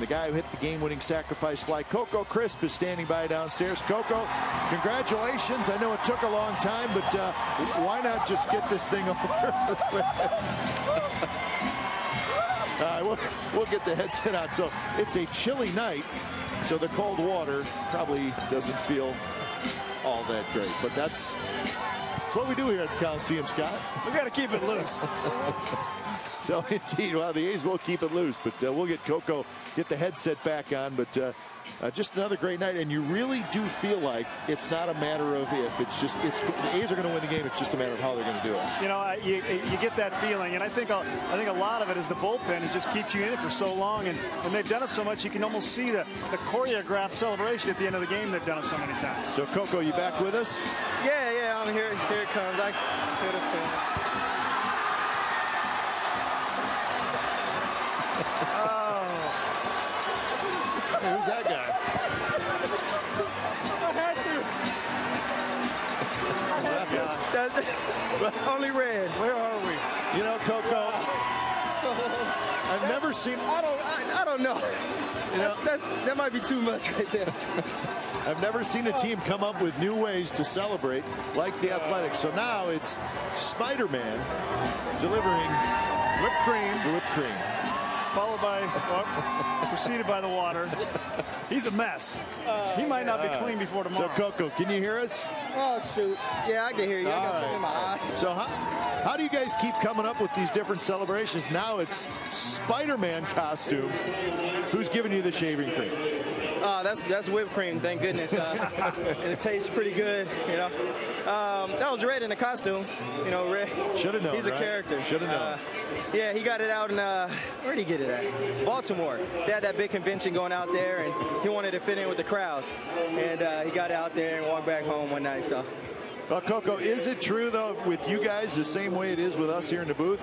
the guy who hit the game-winning sacrifice fly, Coco Crisp, is standing by downstairs. Coco, congratulations. I know it took a long time, but why not just get this thing over with? We'll get the headset on. So it's a chilly night, so the cold water probably doesn't feel all that great, but that's what we do here at the Coliseum, Scott. We got to keep it loose. So indeed, well, the A's will keep it loose, but we'll get Coco, get the headset back on. But just another great night, and you really do feel like it's not a matter of if. It's just the A's are going to win the game. It's just a matter of how they're going to do it. You know, you get that feeling, and I think a lot of it is the bullpen. It just keeps you in it for so long, and they've done it so much you can almost see the choreographed celebration at the end of the game. They've done it so many times. So Coco, you back with us? Yeah, I'm here. Here it comes. I could have been. Who's that guy? Only red. Where are we? You know, Coco, I've never seen. I don't know. You know, that might be too much right there. I've never seen a team come up with new ways to celebrate like the Athletics. So now it's Spider-Man delivering Whipped cream. Whipped cream. Followed by, preceded by the water. He's a mess. He might not be clean before tomorrow. So, Coco, can you hear us? Oh, shoot. Yeah, I can hear you. I got something in my eye. So how do you guys keep coming up with these different celebrations? Now it's Spider-Man costume. Who's giving you the shaving cream? That's whipped cream, thank goodness. And it tastes pretty good, you know. That was Red in the costume. You know, Red. Should have known, He's a right? character. Should have known. Yeah, he got it out in, where did he get it at? Baltimore. They had that big convention going out there, and he wanted to fit in with the crowd. And he got out there and walked back home one night, so. Well, Coco, is it true, though, with you guys the same way it is with us here in the booth?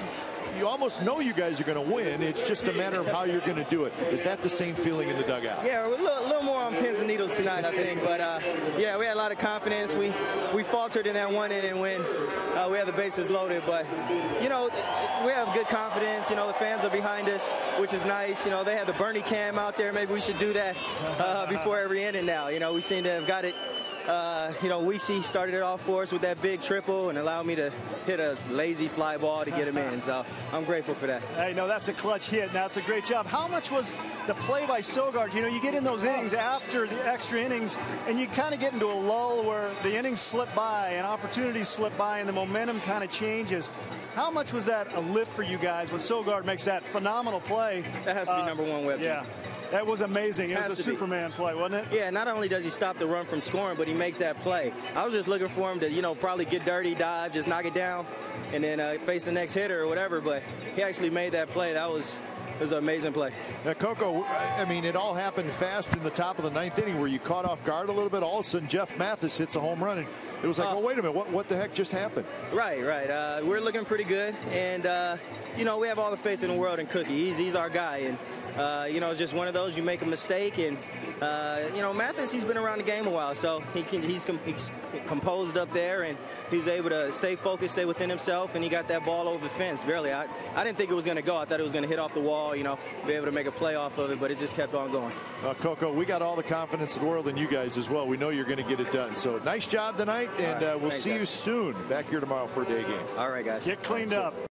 You almost know you guys are going to win. It's just a matter of how you're going to do it. Is that the same feeling in the dugout? Yeah, we're a little more on pins and needles tonight, I think. But, yeah, we had a lot of confidence. We faltered in that one inning when we had the bases loaded. But, you know, we have good confidence. You know, the fans are behind us, which is nice. You know, they have the Bernie cam out there. Maybe we should do that before every inning now. You know, we seem to have got it. You know, Weeksy started it off for us with that big triple and allowed me to hit a lazy fly ball to get him in. So I'm grateful for that. Hey, no, that's a clutch hit. Now, it's a great job. How much was the play by Sogard? You know, you get in those innings after the extra innings, and you kind of get into a lull where the innings slip by and opportunities slip by and the momentum kind of changes. How much was that a lift for you guys when Sogard makes that phenomenal play? That has to be number one, Webster. Yeah. That was amazing. It was a Superman play, wasn't it? Yeah, not only does he stop the run from scoring, but he makes that play. I was just looking for him to, you know, probably get dirty, dive, just knock it down, and then face the next hitter or whatever, but he actually made that play. It was an amazing play. Now, Coco, I mean, it all happened fast in the top of the ninth inning where you caught off guard a little bit. All of a sudden, Jeff Mathis hits a home run, and it was like, oh, wait a minute, what the heck just happened? Right. We're looking pretty good, and, you know, we have all the faith in the world in Cookie. He's our guy, and, you know, it's just one of those, you make a mistake, and, you know, Mathis, he's been around the game a while, so he's composed up there, and he's able to stay focused, stay within himself, and he got that ball over the fence, barely. I didn't think it was going to go. I thought it was going to hit off the wall, you know, be able to make a play off of it, but it just kept on going. Coco, we got all the confidence in the world in you guys as well. We know you're going to get it done. So nice job tonight, and we'll see you soon back here tomorrow for a day game. All right, guys. Get cleaned up.